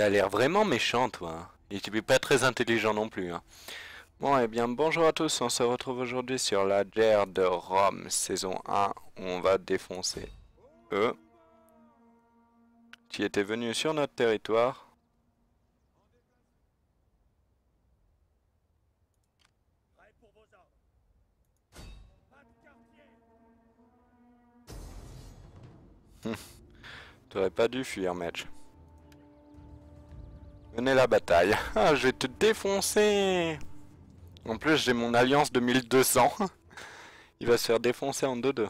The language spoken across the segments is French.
T'as l'air vraiment méchant, toi. Et tu es pas très intelligent non plus. Hein. Bon, eh bien, bonjour à tous. On se retrouve aujourd'hui sur la guerre de Rome, saison 1. Où on va défoncer eux qui étaient venus sur notre territoire. T'aurais pas dû fuir, match. Venez la bataille. Ah, je vais te défoncer. En plus, j'ai mon alliance de 1200. Il va se faire défoncer en 2-2.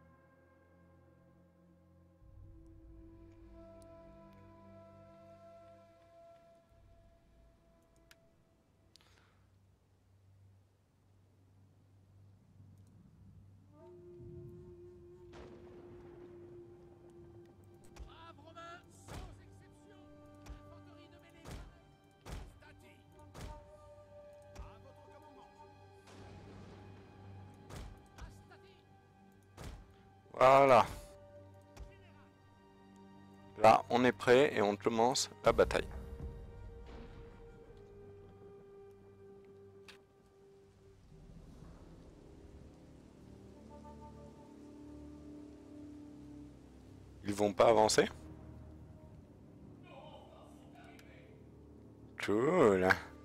Voilà. Là, on est prêt et on commence la bataille. Ils vont pas avancer? Cool.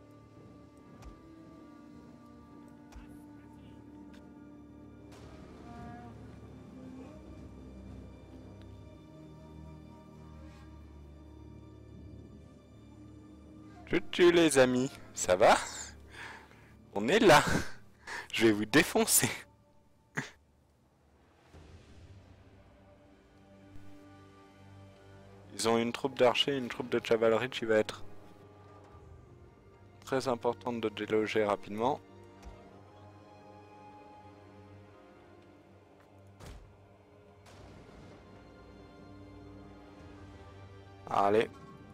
Tchou les amis, ça va? On est là. Je vais vous défoncer. Ils ont une troupe d'archers et une troupe de cavalerie qui va être très importante de déloger rapidement. Allez.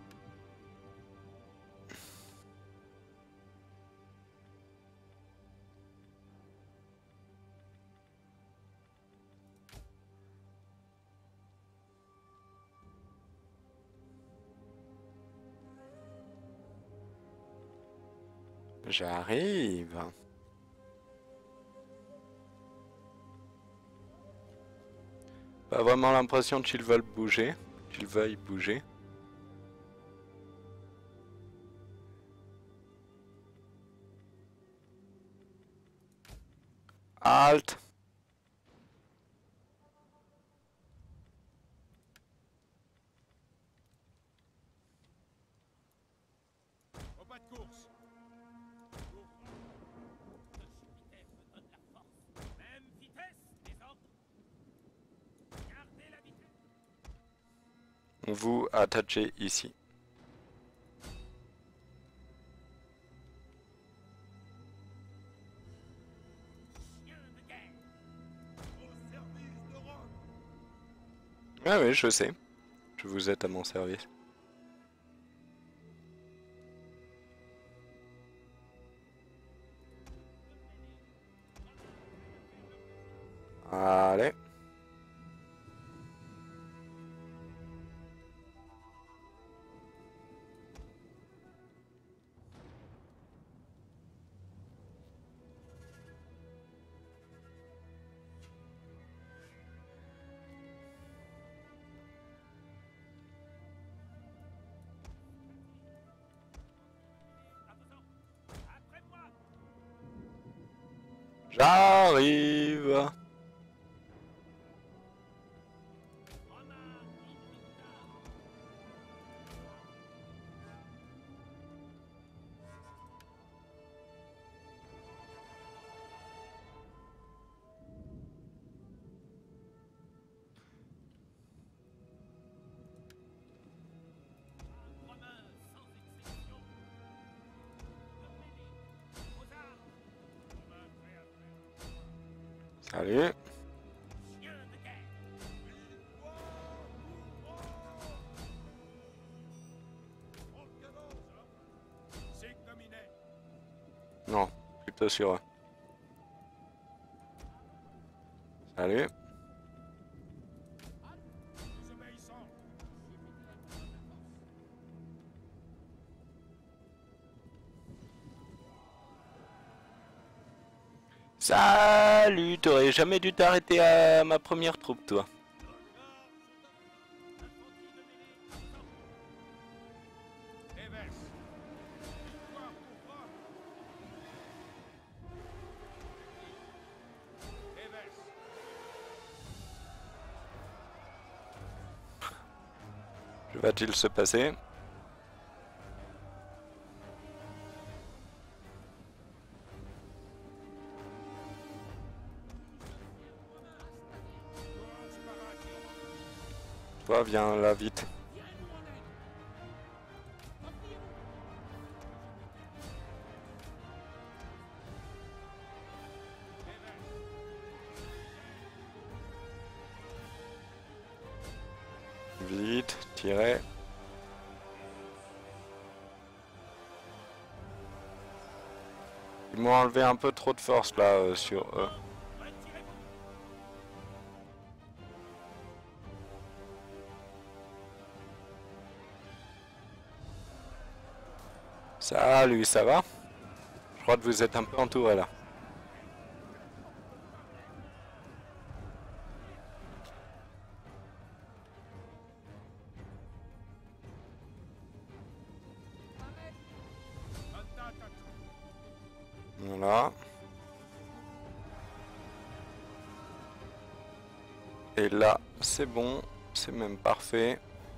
J'arrive. Pas vraiment l'impression qu'ils veulent bouger. Qu'ils veuillent bouger. Halt. Au pas de course. Même vitesse, les ordres. Gardez la vitesse. Vous attachez ici. Chien de guerre. Au service de Rome. Ah oui, je sais. Je vous êtes à mon service. Allez. Après moi. J'arrive. Romains sans exception. Aux armes. Romains prêts à faire. Salut. Chien de guerre. C'est comme il est. Non, plutôt sur eux. Salut. Salut, t'aurais jamais dû t'arrêter à ma première troupe, toi. Éves. Victoire pour Rome. Éves. Que va-t-il se passer? Courage Sparaki. Toi, viens là vite. Tirez-nous en aide. Repliez-vous. Éves. Vite, tirez. Ils m'ont enlevé un peu trop de force là sur eux. Retirez-vous. Salut, ça va? Je crois que vous êtes un peu entouré là. Attaque. Voilà. Et là, c'est bon. C'est même parfait.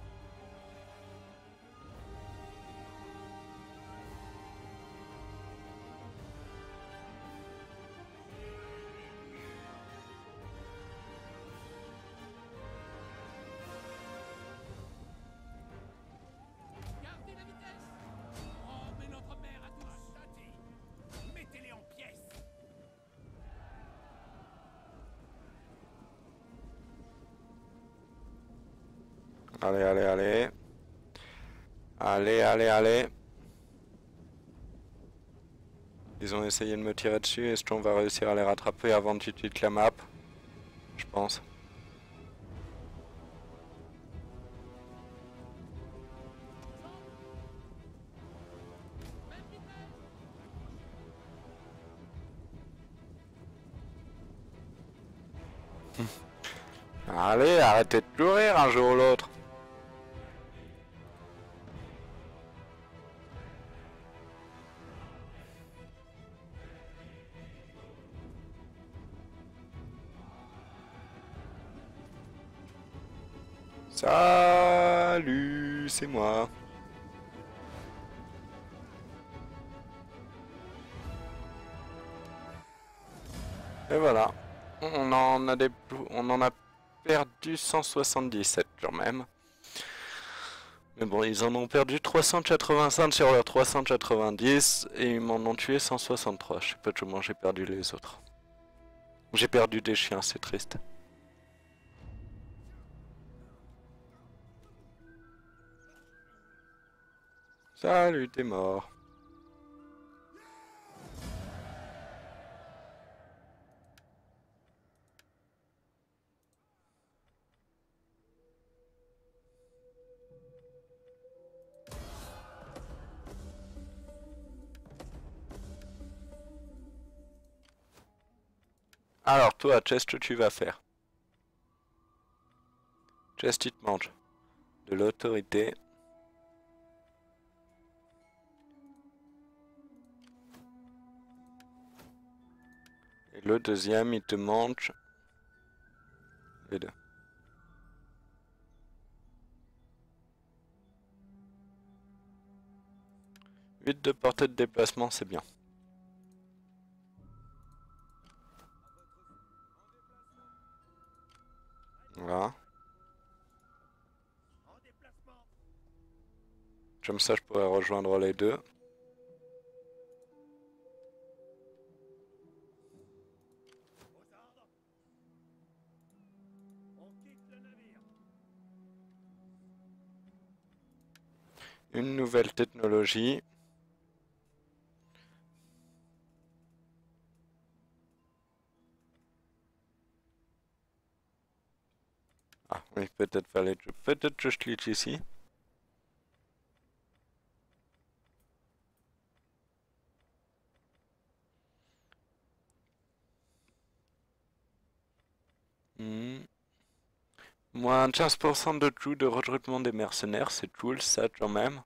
Gardez la vitesse. Rome est notre mère à tous. Tati. Mettez-les en pièces. Allez, allez, allez. Allez, allez, allez. Ils ont essayé de me tirer dessus. Est-ce qu'on va réussir à les rattraper avant que tu quittes la map? Je pense. Allez, arrêtez de courir un jour ou l'autre. Salut, c'est moi. Et voilà. On en a perdu 177 quand même. Mais bon, ils en ont perdu 385 sur leurs 390 et ils m'en ont tué 163. Je sais pas comment j'ai perdu les autres. J'ai perdu des chiens, c'est triste. Salut, t'es mort. Alors toi, qu'est-ce que tu vas faire? Qu'est-ce qui te mange? De l'autorité. Et le deuxième, il te mange les deux. 8 de portée de déplacement, c'est bien. Voilà. En déplacement. Comme ça, je pourrais rejoindre les deux. Aux ordres. On quitte le navire. Une nouvelle technologie. Ah oui, peut-être que je clique ici. Hmm. Moins 15% de coût de recrutement des mercenaires, c'est cool ça quand même.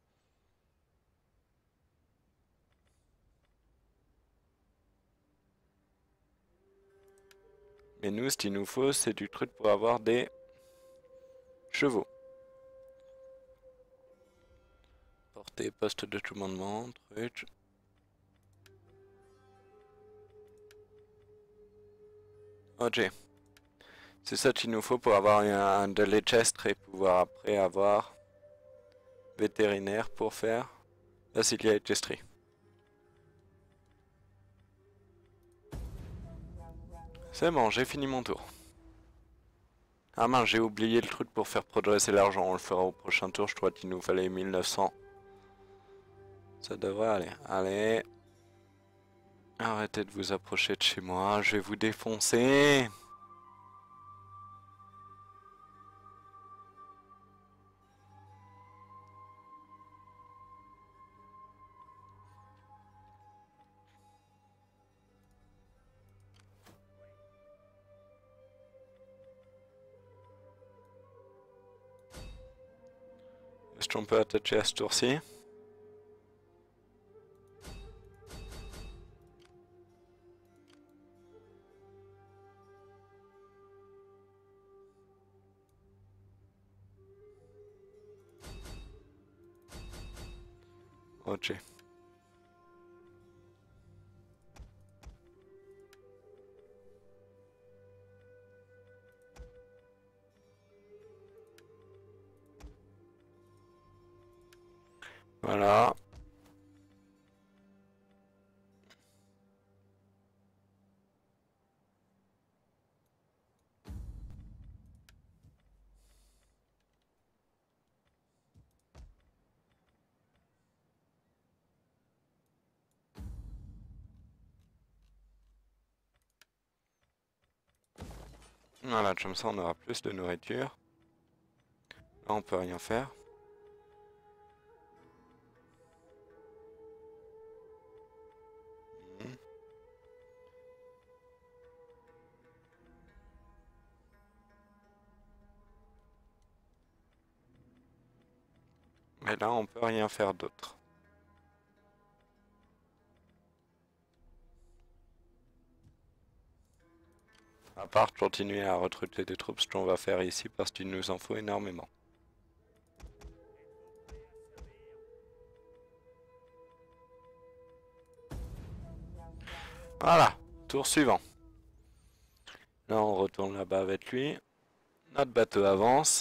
Mais nous, ce qu'il nous faut, c'est du truc pour avoir des chevaux. Portée, poste de commandement, truc. Ok. C'est ça qu'il nous faut pour avoir de l'échestre et pouvoir après avoir vétérinaire pour faire la Cilia équestrie. C'est bon, j'ai fini mon tour. Ah mince, j'ai oublié le truc pour faire progresser l'argent. On le fera au prochain tour. Je crois qu'il nous fallait 1900. Ça devrait aller. Allez. Arrêtez de vous approcher de chez moi. Je vais vous défoncer. Est-ce qu'on peut attacher à ce tour-ci? Ok. Voilà. Voilà, comme ça on aura plus de nourriture. Là on peut rien faire. Mhm. Mais là on peut rien faire d'autre. À part continuer à recruter des troupes, ce qu'on va faire ici parce qu'il nous en faut énormément. Voilà, tour suivant. Là on retourne là-bas avec lui. Notre bateau avance.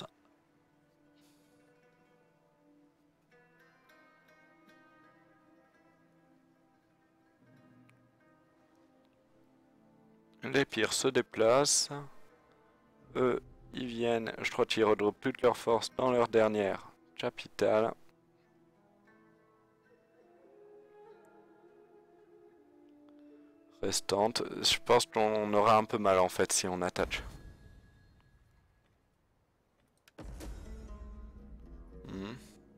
Les pires se déplacent. Eux, ils viennent, je crois qu'ils regroupent toutes leurs forces dans leur dernière capitale. Restante. Je pense qu'on aura un peu mal en fait si on attaque. Hmm.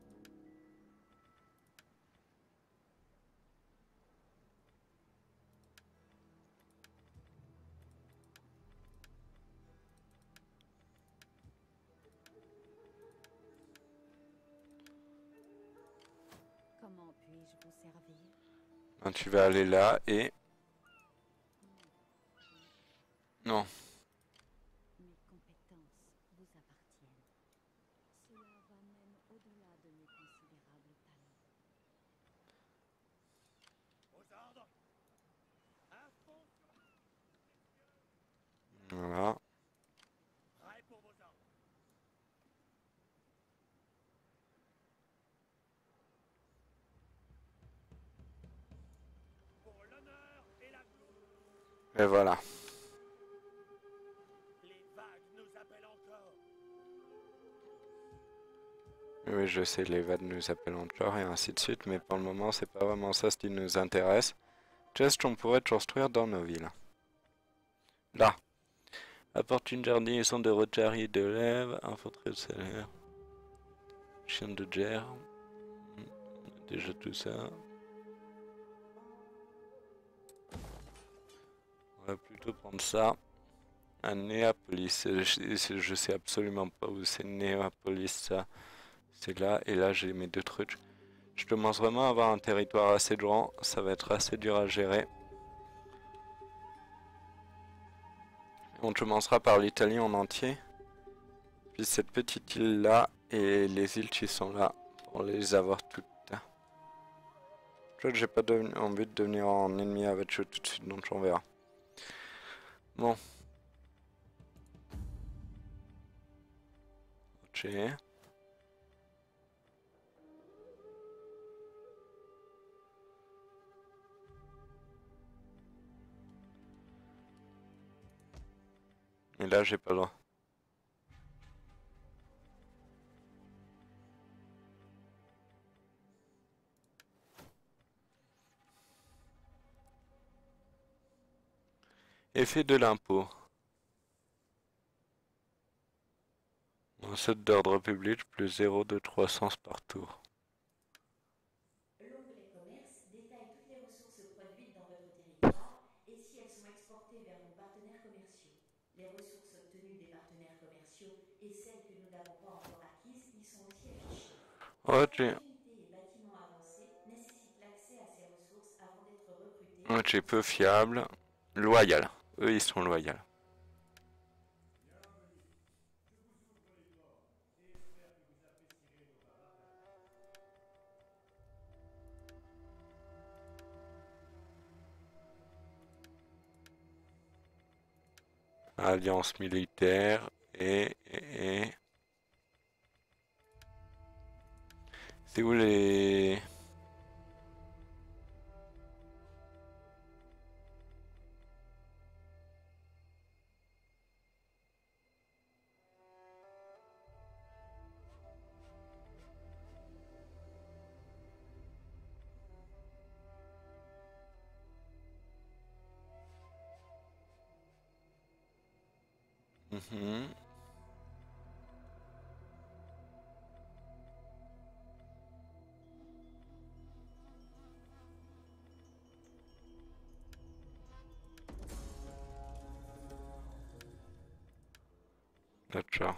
Comment puis-je vous servir? Ben, tu vas aller là et... Non. Mes compétences vous appartiennent. Cela va même au-delà de mes considérables talents. Aux ordres. Un fond sur Voilà. prêt pour vos ordres. Pour l'honneur et la gloire. Et voilà. Les vagues nous appellent encore. Oui, je sais, les vannes nous appellent encore et ainsi de suite, mais pour le moment, c'est pas vraiment ça ce qui nous intéresse. Qu'est-ce qu'on pourrait construire dans nos villes? Là. Apporte une garnison de Rotary de lève, infanterie de salaire, chien de guerre. Déjà tout ça. On va plutôt prendre ça. À Néapolis. Je sais absolument pas où c'est Néapolis ça. C'est là et là j'ai mes deux trucs. Je commence vraiment à avoir un territoire assez grand. Ça va être assez dur à gérer. On commencera par l'Italie en entier. Puis cette petite île là et les îles qui sont là pour les avoir toutes. Je crois que j'ai pas envie de devenir en ennemi avec eux tout de suite donc on verra. Bon. Ok. Et là j'ai pas le droit. Effet de l'impôt. Recette d'ordre public plus 0 de croissance par tour. L'onglet Commerce détaille toutes les ressources produites dans votre territoire et si elles sont exportées vers nos partenaires commerciaux. Les ressources obtenues des partenaires commerciaux et celles que nous n'avons pas encore acquises y sont aussi affichées. Ok. Certaines unités et bâtiments avancés nécessitent l'accès à ces ressources avant d'être recrutés. Ok, peu fiable. Loyal. Eux ils sont loyaux. Alliance militaire et... C'est où les... Mhm. D'accord.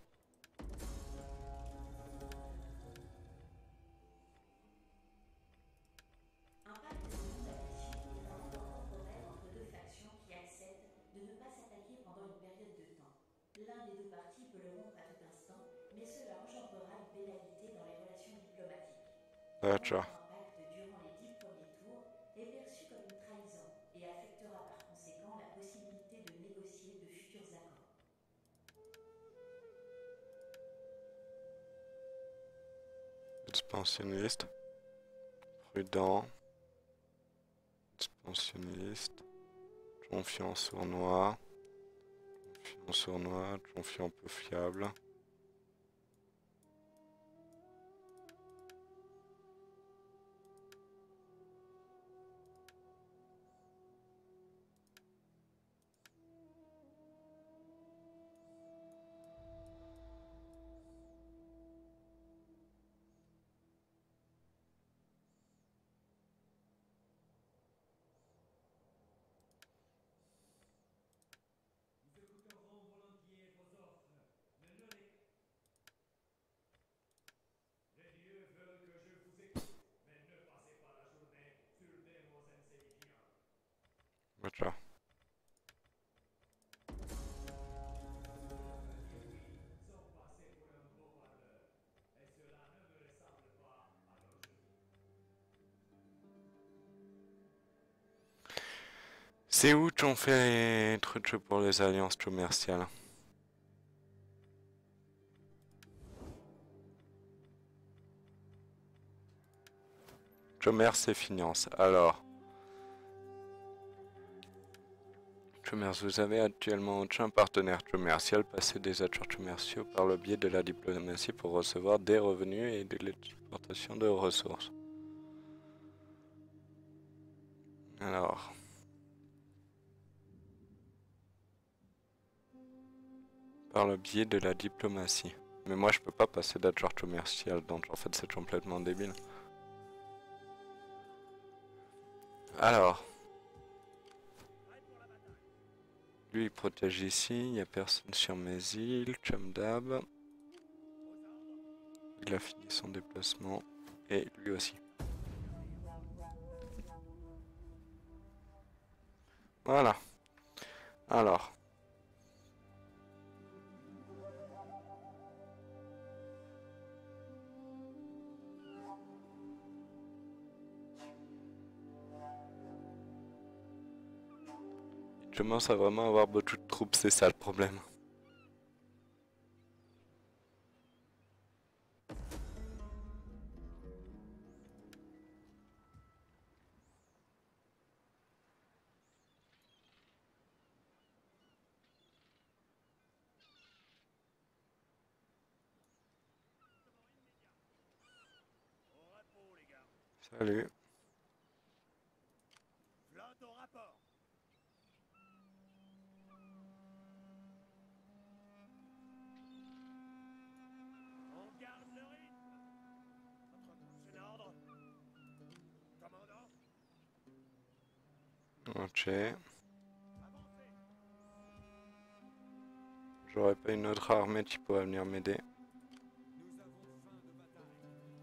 Un pacte de non-agression est un accord temporaire entre deux factions qui acceptent de ne pas s'attaquer pendant une période de temps. L'un des deux partis peut le rompre à tout instant, mais cela engendrera une pénalité dans les relations diplomatiques. D'accord. Rompre un pacte durant les 10 premiers tours est perçu comme une trahison et affectera par conséquent la possibilité de négocier de futurs accords. Expansionniste. Prudent. Expansionniste. Confiant sournois. Confiant sournois. Confiant peu fiable. D'accord. C'est où qu'on fait les trucs pour les alliances commerciales? Commerce et finance. Alors, commerce, vous avez actuellement aucun partenaire commercial. Passez des accords commerciaux par le biais de la diplomatie pour recevoir des revenus et de l'exportation de ressources. Alors, par le biais de la diplomatie. Mais moi, je peux pas passer d'accord commercial, donc en fait, c'est complètement débile. Alors, Lui, il protège ici. Il n'y a personne sur mes îles. Chamdab. Il a fini son déplacement. Et lui aussi. Voilà. Alors. Je commence à vraiment avoir beaucoup de troupes, c'est ça le problème. Salut. Flotte au rapport. On garde le rythme. Votre prochain ordre. Commandant, Ok. avancez. J'aurais pas une autre armée qui pourrait venir m'aider. Nous avons faim de bataille.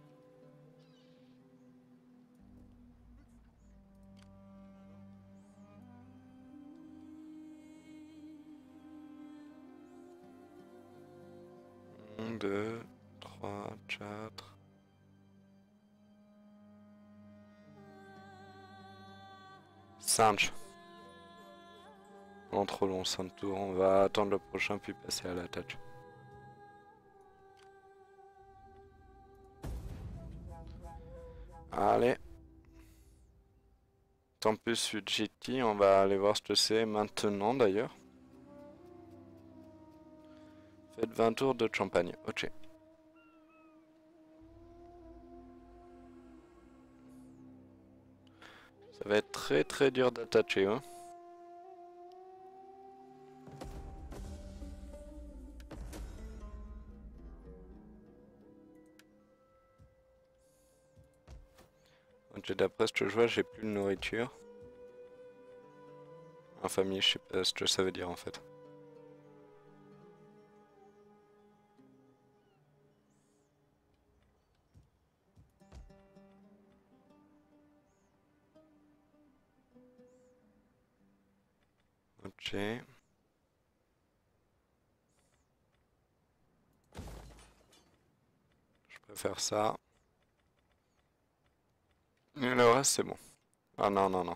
Un, deux, trois, quatre. Cinq. Non, trop long, 5 tours. On va attendre le prochain puis passer à l'attaque. Allez. Tempus Fugiti, on va aller voir ce que c'est maintenant d'ailleurs. Faites 20 tours de champagne. Ok. Ça va être très très dur d'attacher. Hein. Ok, d'après ce que je vois, j'ai plus de nourriture. Infamie, je sais pas ce que ça veut dire en fait. Ok. Je préfère ça. Et le reste, c'est bon. Ah non, non, non.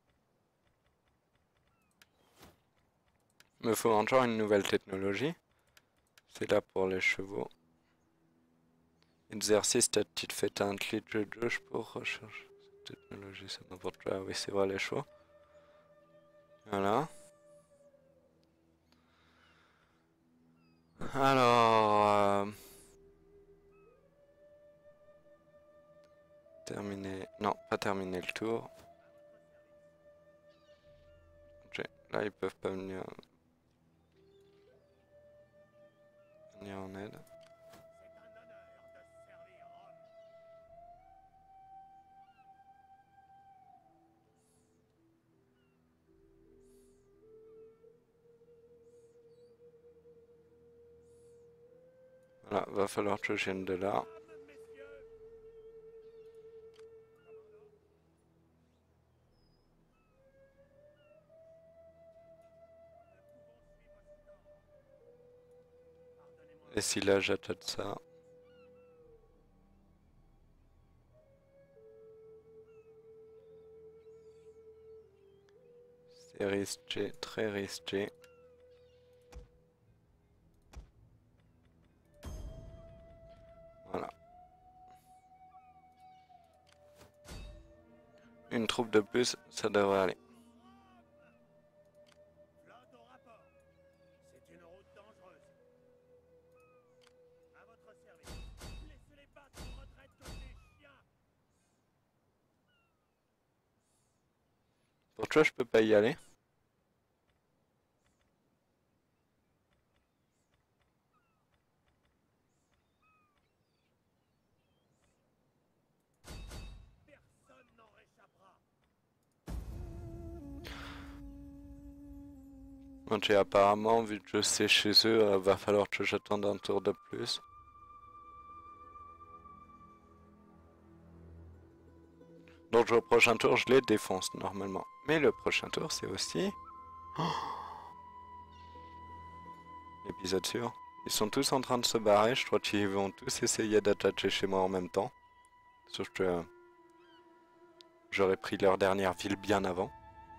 Il me faut encore une nouvelle technologie. C'est là pour les chevaux. Exercice, ta petite fête un clic de gauche pour rechercher. Technologie, c'est n'importe quoi. Ah oui, c'est vrai, les chevaux. Voilà. Alors... terminer... Non, pas terminer le tour. Ok, là, ils peuvent pas venir en aide. C'est un honneur de servir Rome. Voilà, va falloir que je vienne de là. Armes, messieurs. Commandant, nous ne pouvons suivre cet ordre. Pardonnez-moi. Et si là, j'attaque ça. C'est risqué, très risqué. Voilà. Une troupe de plus, ça devrait aller. Flotte au rapport. C'est une route dangereuse. À votre service. Laissez-les battre en retraite comme des chiens. Pourquoi je peux pas y aller? Personne n'en réchappera. Ok, apparemment, vu que c'est chez eux, va falloir que j'attende un tour de plus. Donc le prochain tour, je les défonce normalement. Mais le prochain tour, c'est aussi... L'épisode suivant. Ils sont tous en train de se barrer, je crois qu'ils vont tous essayer d'attacher chez moi en même temps. Sauf que... j'aurais pris leur dernière ville bien avant.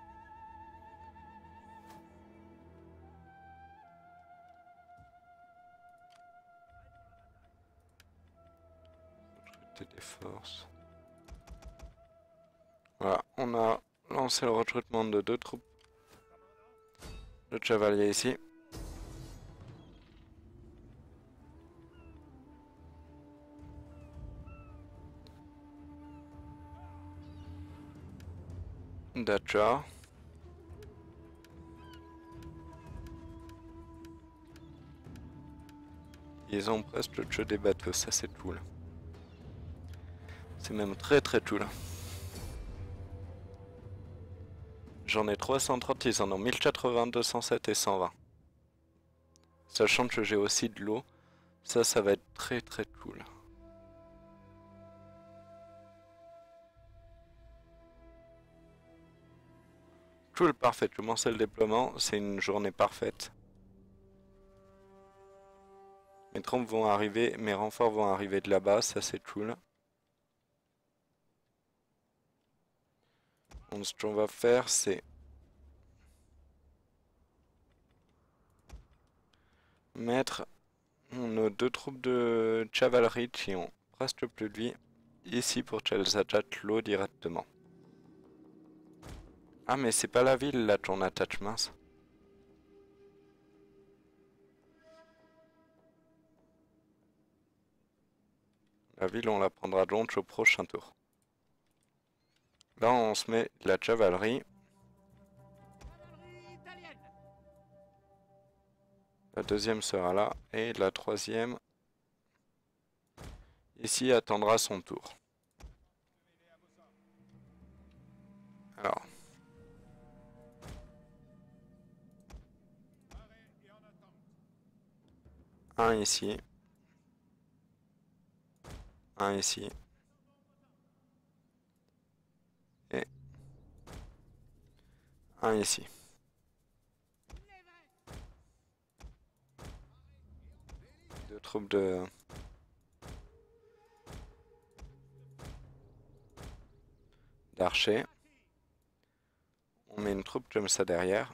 Recruter des forces. Voilà, on a lancé le recrutement de 2 troupes de chevaliers ici. D'accord. Ils ont presque tué des bateaux, ça c'est cool. C'est même très très cool. J'en ai 330, ils en ont 1080, 207 et 120. Sachant que j'ai aussi de l'eau, ça va être très très cool. Cool, parfait, commencer le déploiement, c'est une journée parfaite. Mes troupes vont arriver, mes renforts vont arriver de là-bas, ça c'est cool. Donc ce qu'on va faire c'est mettre nos 2 troupes de cavalerie qui ont presque plus de vie ici pour qu'elles attaquent l'eau directement. Ah mais c'est pas la ville là qu'on attaque, mince. La ville on la prendra donc au prochain tour. Là on se met de la cavalerie. Cavalerie italienne. La deuxième sera là et la troisième ici attendra son tour. Alors. Un ici. Un ici. Et un ici. Deux troupes d'archers. On met une troupe comme ça derrière.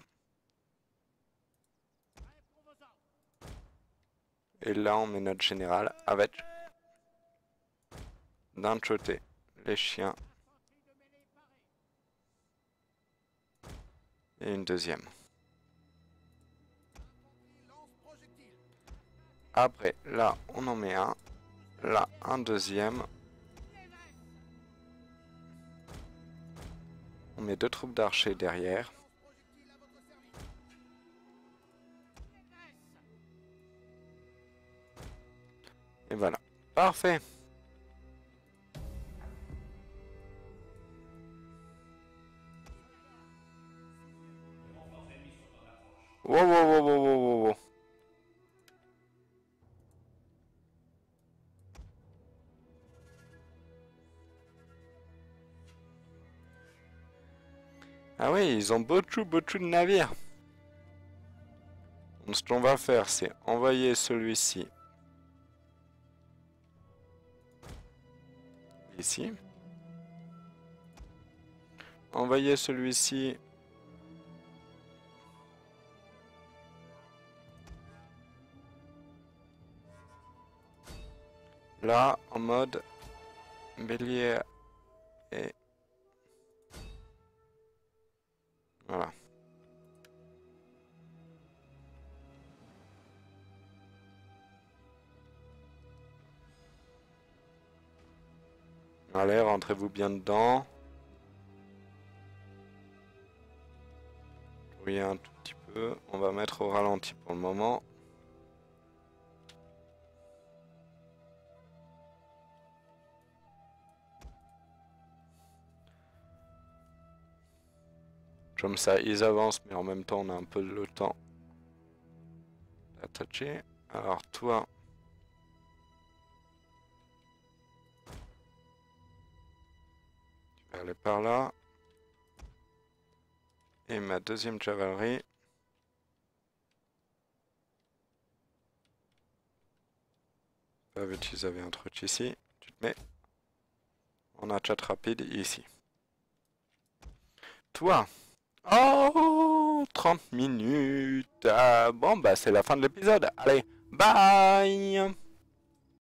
Et là on met notre général avec d'un côté les chiens et une deuxième. Après là on en met un, là un deuxième. On met 2 troupes d'archers derrière. Et voilà. Parfait. Wow, wow, wow, wow, wow, wow, wow. Ah oui, ils ont beaucoup de navires. Donc ce qu'on va faire, c'est envoyer celui-ci ici. Envoyer celui-ci là, en mode bélier et... Voilà. Allez, rentrez-vous bien dedans. Oui, un tout petit peu. On va mettre au ralenti pour le moment. Comme ça, ils avancent, mais en même temps, on a un peu le temps partagé. Alors toi... Tu vas aller par là. Et ma deuxième cavalerie... va utiliser un truc ici. Tu te mets en chat rapide ici. Toi... Oh, 30 minutes. Bon, bah, c'est la fin de l'épisode. Allez, bye!